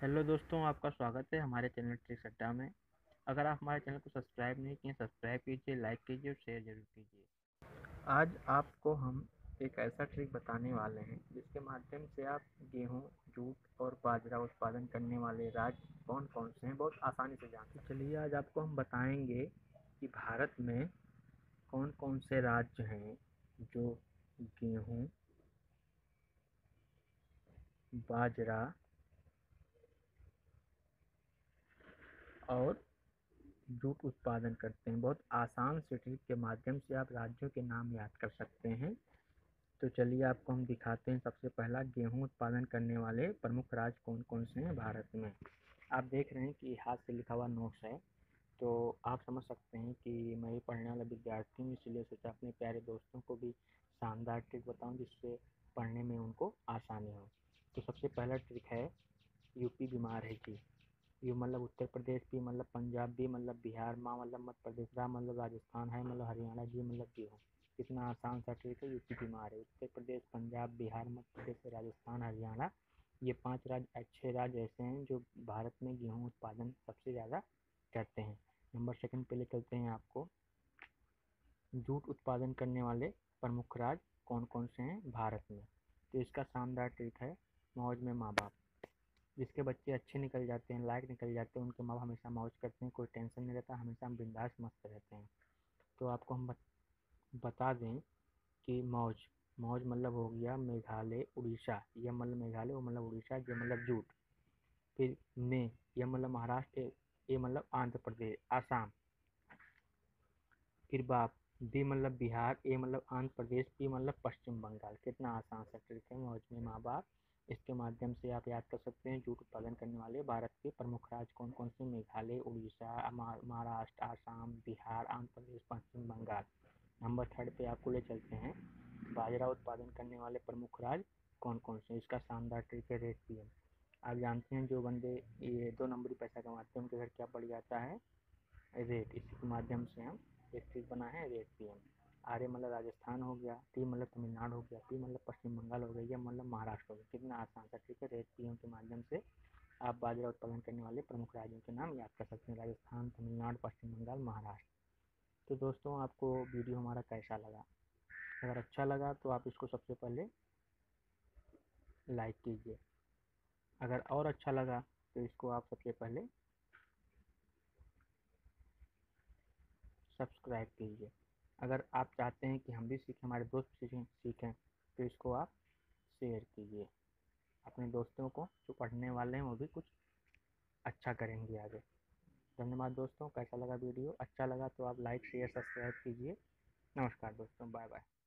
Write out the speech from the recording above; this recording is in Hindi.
हेलो दोस्तों, आपका स्वागत है हमारे चैनल ट्रिक्स अड्डा में। अगर आप हमारे चैनल को सब्सक्राइब नहीं किए, सब्सक्राइब कीजिए, लाइक कीजिए और शेयर जरूर कीजिए। आज आपको हम एक ऐसा ट्रिक बताने वाले हैं जिसके माध्यम से आप गेहूं, जूट और बाजरा उत्पादन करने वाले राज्य कौन कौन से हैं बहुत आसानी से जान सकते हैं। चलिए आज आपको हम बताएंगे कि भारत में कौन कौन से राज्य हैं जो गेहूँ, बाजरा और जूट उत्पादन करते हैं। बहुत आसान से ट्रिक के माध्यम से आप राज्यों के नाम याद कर सकते हैं। तो चलिए आपको हम दिखाते हैं। सबसे पहला, गेहूं उत्पादन करने वाले प्रमुख राज्य कौन कौन से हैं भारत में। आप देख रहे हैं कि हाथ से लिखा हुआ नोट्स है, तो आप समझ सकते हैं कि मैं भी पढ़ने वाला विद्यार्थी हूँ, इसलिए सोचा अपने प्यारे दोस्तों को भी शानदार ट्रिक बताऊँ जिससे पढ़ने में उनको आसानी हो। तो सबसे पहला ट्रिक है, यूपी बीमार है जी। यू मतलब उत्तर प्रदेश, पी मतलब पंजाब, बी मतलब बिहार, माँ मतलब मध्य प्रदेश, रा मतलब राजस्थान, है मतलब हरियाणा, जी मतलब गेहूँ। कितना आसान सा ट्रिक है। यूपी बीमार है, उत्तर प्रदेश, पंजाब, बिहार, मध्य प्रदेश, राजस्थान, हरियाणा, ये 5 राज्य अच्छे राज्य ऐसे हैं जो भारत में गेहूँ उत्पादन सबसे ज़्यादा करते हैं। नंबर सेकंड पे ले चलते हैं आपको। जूट उत्पादन करने वाले प्रमुख राज्य कौन कौन से हैं भारत में। तो इसका शानदार ट्रिक है, मौज में माँ बाप। जिसके बच्चे अच्छे निकल जाते हैं, लायक निकल जाते हैं, उनके माँ बाप हमेशा मौज करते हैं, कोई टेंशन नहीं रहता, हमेशा हम बिंदास मस्त रहते हैं। तो आपको हम बता दें कि मौज, मौज मतलब हो गया मेघालय, उड़ीसा, यह मतलब मेघालय, वो मतलब उड़ीसा, ये मतलब जूट। फिर ने, यह मतलब महाराष्ट्र, ये मतलब आंध्र प्रदेश, आसाम। फिर बाप, बी मतलब बिहार, ए मतलब आंध्र प्रदेश, पी मतलब पश्चिम बंगाल। कितना आसान सा ट्रिक है, मौज में माँ बाप। इसके माध्यम से आप याद कर सकते हैं जूट उत्पादन करने वाले भारत के प्रमुख राज्य कौन कौन से। मेघालय, उड़ीसा, महाराष्ट्र, आसाम, बिहार, आंध्र प्रदेश, पश्चिम बंगाल। नंबर थर्ड पे आपको ले चलते हैं, बाजरा उत्पादन करने वाले प्रमुख राज्य कौन कौन से। इसका शानदार ट्रिक है, रेट पीएम। आप जानते हैं जो बंदे ये 2 नंबरी पैसा कमाते हैं उनके घर क्या पड़ जाता है, रेट। इसी के माध्यम से हम एक ट्रिक बना है, रेट पीएम। आर ए मतलब राजस्थान हो गया, टी मतलब तमिलनाडु हो गया, पी मतलब पश्चिम बंगाल हो गया, ये मतलब महाराष्ट्र हो गया। कितना आसान सा ट्रिक है, रेट पीएम के माध्यम से आप बाजरा उत्पादन करने वाले प्रमुख राज्यों के नाम याद कर सकते हैं, राजस्थान, तमिलनाडु, पश्चिम बंगाल, महाराष्ट्र। तो दोस्तों आपको वीडियो हमारा कैसा लगा। अगर अच्छा लगा तो आप इसको सबसे पहले लाइक कीजिए। अगर और अच्छा लगा तो इसको आप सबसे पहले सब्सक्राइब कीजिए। अगर आप चाहते हैं कि हम भी सीखें, हमारे दोस्त सीखें तो इसको आप शेयर कीजिए अपने दोस्तों को, जो पढ़ने वाले हैं वो भी कुछ अच्छा करेंगे आगे। धन्यवाद दोस्तों। कैसा लगा वीडियो, अच्छा लगा तो आप लाइक शेयर सब्सक्राइब कीजिए। नमस्कार दोस्तों, बाय बाय।